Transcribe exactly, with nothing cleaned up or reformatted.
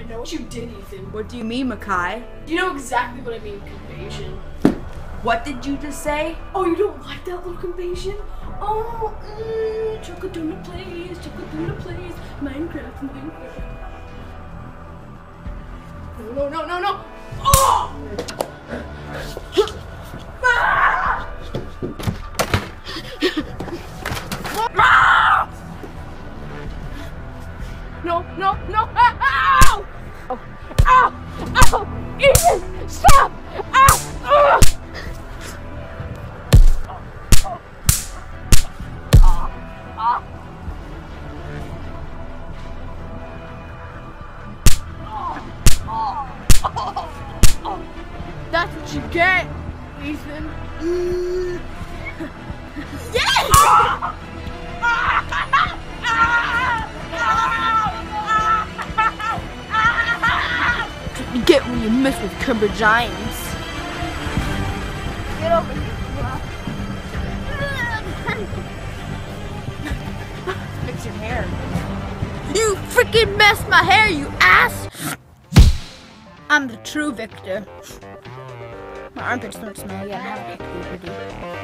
know what you did, Ethan. What do you mean, Makai? You know exactly what I mean, Convasion. What did you just say? Oh, you don't like that little Convasion? Oh, mm, ChocolateDonut plays, ChocolateDonut plays, Minecraft, Minecraft. No, no, no, no, no! Oh! No, no, no! Ow! Ow! Ow! Ow! Ethan! Stop! Ow! Ugh! That's what you get, Ethan. Mm. Yes! You get when you mess with Cumber Giants. Get over here. Fix your hair. You freaking messed my hair, you ass! I'm the true victor. My armpits don't smell yet. I have to puberty.